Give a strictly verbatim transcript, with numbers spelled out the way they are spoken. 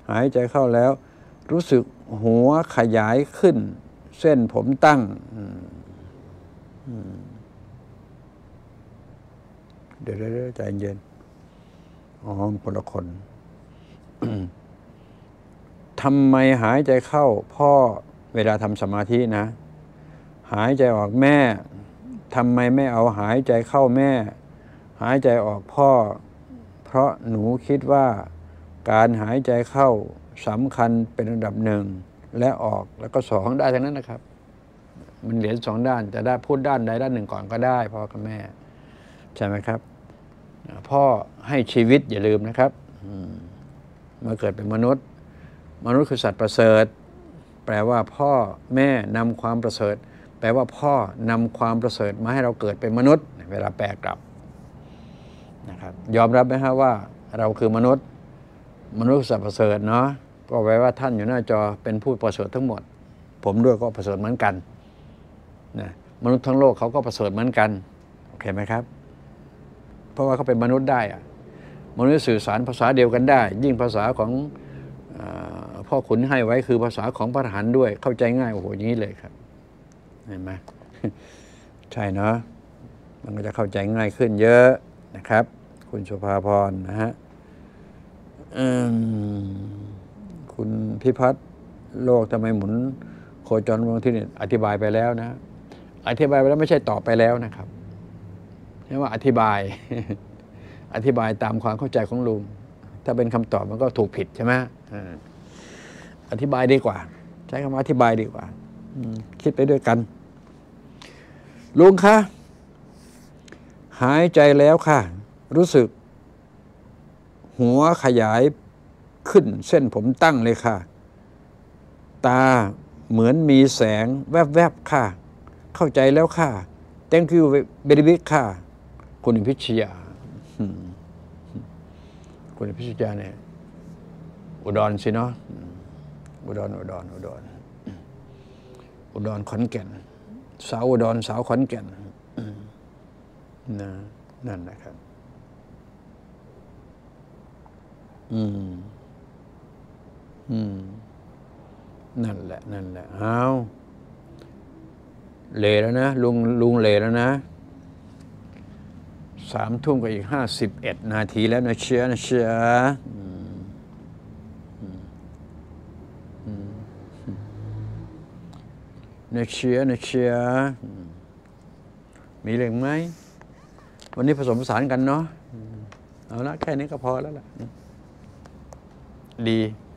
หายใจเข้าแล้วรู้สึกหัวขยายขึ้นเส้นผมตั้งเดี๋ยวๆใจเย็นอ๋อคนละคนทำไมหายใจเข้าพ่อเวลาทำสมาธินะหายใจออกแม่ทำไมไม่เอาหายใจเข้าแม่หายใจออกพ่อเพราะหนูคิดว่าการหายใจเข้าสำคัญเป็นอันดับหนึ่งและออกแล้วก็สองได้ทั้งนั้นนะครับมันเหรียญสองด้านจะได้พูดด้านใดด้านหนึ่งก่อนก็ได้พ่อกับแม่ใช่ไหมครับพ่อให้ชีวิตอย่าลืมนะครับเมื่อเกิดเป็นมนุษย์มนุษย์คือสัตว์ประเสริฐแปลว่าพ่อแม่นำความประเสริฐแปลว่าพ่อนำความประเสริฐมาให้เราเกิดเป็นมนุษย์เวลาแปลกลับนะครับยอมรับไหมฮะว่าเราคือมนุษย์มนุษย์สัตว์ประเสริฐเนาะก็แปลว่าท่านอยู่หน้าจอเป็นผู้ประเสริฐทั้งหมดผมด้วยก็ประเสริฐเหมือนกันนะมนุษย์ทั้งโลกเขาก็ประเสริฐเหมือนกันโอเคไหมครับเพราะว่าเขาเป็นมนุษย์ได้อะมนุษย์สื่อสารภาษาเดียวกันได้ยิ่งภาษาของพ่อขุนให้ไว้คือภาษาของพระอรหันต์ด้วยเข้าใจง่ายโอ้โหอย่างนี้เลยครับเห็นไหมใช่เนาะมันก็จะเข้าใจง่ายขึ้นเยอะนะครับคุณสุภาพรนะฮะคุณพิพัฒน์โลกทำไมหมุนโคจรวงที่นี่อธิบายไปแล้วนะอธิบายไปแล้วไม่ใช่ตอบไปแล้วนะครับเรียกว่าอธิบายอธิบายตามความเข้าใจของลุงถ้าเป็นคำตอบมันก็ถูกผิดใช่ไหมอธิบายดีกว่าใช้คำว่าอธิบายดีกว่าคิดไปด้วยกันลุงคะหายใจแล้วค่ะรู้สึกหัวขยายขึ้นเส้นผมตั้งเลยค่ะตาเหมือนมีแสงแวบๆค่ะเข้าใจแล้วค่ะ thank you very much ค่ะคุณพิชยาคุณพิชยาเนี่ยอุดรสิเนาะอุดรอุดรอุดรอุดรขอนแก่นสาวอุดรสาวขอนแก่นนะนั่นนะครับอืมอืมนั่นแหละนั่นแหละเอาเลแล้วนะลุงลุงเลแล้วนะสามทุ่มกับอีกห้าสิบเอ็ดนาทีแล้วนะเชียนะเชียนะเชียนะเชียมีเรื่องไหมวันนี้ผสมผสานกันเนาะเอาละแค่นี้ก็พอแล้วล่ะดี